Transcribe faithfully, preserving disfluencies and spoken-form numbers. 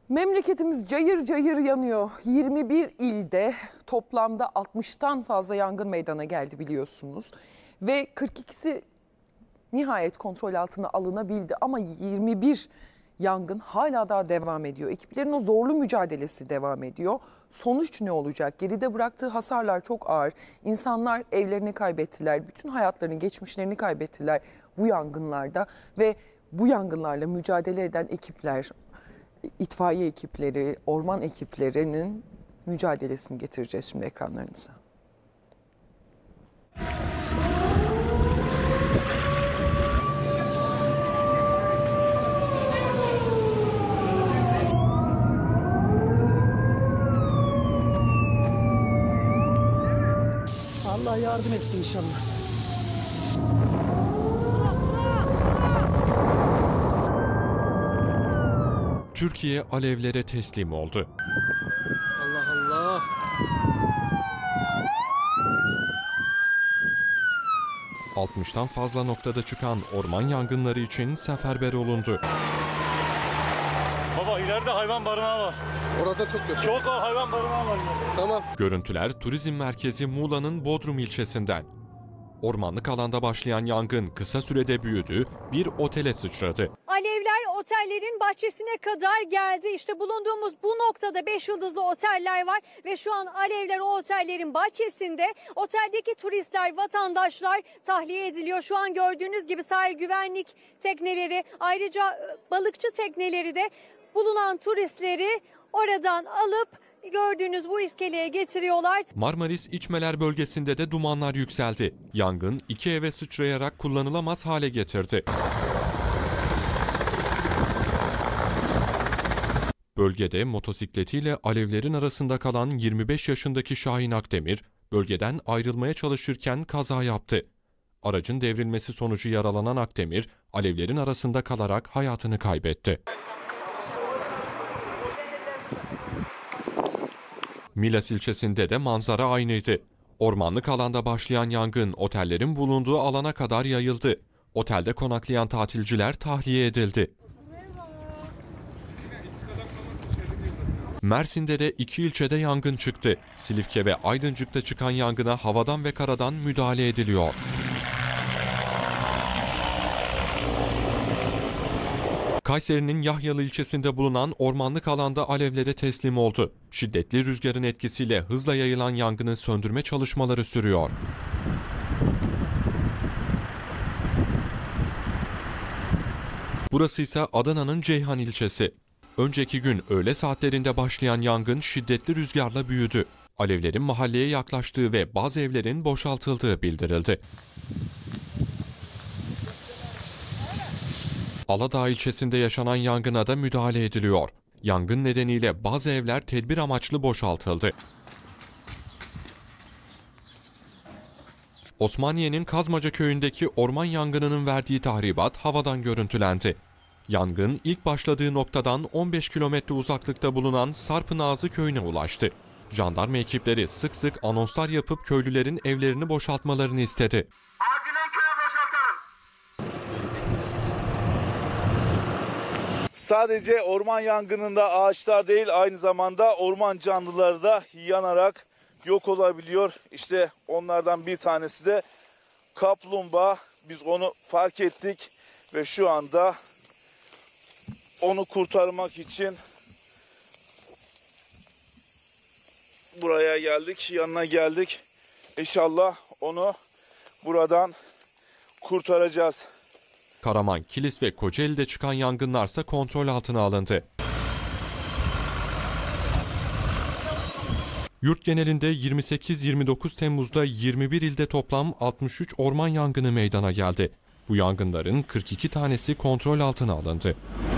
Memleketimiz cayır cayır yanıyor. yirmi bir ilde toplamda altmıştan fazla yangın meydana geldi biliyorsunuz. Ve kırk ikisi nihayet kontrol altına alınabildi ama yirmi bir yangın hala daha devam ediyor. Ekiplerin o zorlu mücadelesi devam ediyor. Sonuç ne olacak? Geride bıraktığı hasarlar çok ağır. İnsanlar evlerini kaybettiler. Bütün hayatlarını, geçmişlerini kaybettiler bu yangınlarda ve bu yangınlarla mücadele eden ekipler, itfaiye ekipleri, orman ekiplerinin mücadelesini getireceğiz şimdi ekranlarınıza. Allah yardım etsin inşallah. Türkiye alevlere teslim oldu. Allah Allah. altmıştan fazla noktada çıkan orman yangınları için seferber olundu. Baba ileride hayvan barınağı var. Orada çok kötü. Çok var, hayvan barınağı var. Tamam. Görüntüler turizm merkezi Muğla'nın Bodrum ilçesinden. Ormanlık alanda başlayan yangın kısa sürede büyüdü, bir otele sıçradı. Alevler otellerin bahçesine kadar geldi. İşte bulunduğumuz bu noktada beş yıldızlı oteller var ve şu an alevler o otellerin bahçesinde. Oteldeki turistler, vatandaşlar tahliye ediliyor. Şu an gördüğünüz gibi sahil güvenlik tekneleri, ayrıca balıkçı tekneleri de bulunan turistleri oradan alıp gördüğünüz bu iskeleye getiriyorlar. Marmaris İçmeler bölgesinde de dumanlar yükseldi. Yangın iki eve sıçrayarak kullanılamaz hale getirdi. Bölgede motosikletiyle alevlerin arasında kalan yirmi beş yaşındaki Şahin Akdemir, bölgeden ayrılmaya çalışırken kaza yaptı. Aracın devrilmesi sonucu yaralanan Akdemir, alevlerin arasında kalarak hayatını kaybetti. Milas ilçesinde de manzara aynıydı. Ormanlık alanda başlayan yangın otellerin bulunduğu alana kadar yayıldı. Otelde konaklayan tatilciler tahliye edildi. Mersin'de de iki ilçede yangın çıktı. Silifke ve Aydıncık'ta çıkan yangına havadan ve karadan müdahale ediliyor. Kayseri'nin Yahyalı ilçesinde bulunan ormanlık alanda alevlere teslim oldu. Şiddetli rüzgarın etkisiyle hızla yayılan yangını söndürme çalışmaları sürüyor. Burası ise Adana'nın Ceyhan ilçesi. Önceki gün öğle saatlerinde başlayan yangın şiddetli rüzgarla büyüdü. Alevlerin mahalleye yaklaştığı ve bazı evlerin boşaltıldığı bildirildi. Aladağ ilçesinde yaşanan yangına da müdahale ediliyor. Yangın nedeniyle bazı evler tedbir amaçlı boşaltıldı. Osmaniye'nin Kazmaca köyündeki orman yangınının verdiği tahribat havadan görüntülendi. Yangın ilk başladığı noktadan on beş kilometre uzaklıkta bulunan Sarpınağızı köyüne ulaştı. Jandarma ekipleri sık sık anonslar yapıp köylülerin evlerini boşaltmalarını istedi. Sadece orman yangınında ağaçlar değil, aynı zamanda orman canlıları da yanarak yok olabiliyor. İşte onlardan bir tanesi de kaplumbağa. Biz onu fark ettik ve şu anda onu kurtarmak için buraya geldik, yanına geldik. İnşallah onu buradan kurtaracağız. Karaman, Kilis ve Kocaeli'de çıkan yangınlarsa kontrol altına alındı. Yurt genelinde yirmi sekiz yirmi dokuz Temmuz'da yirmi bir ilde toplam altmış üç orman yangını meydana geldi. Bu yangınların kırk iki tanesi kontrol altına alındı.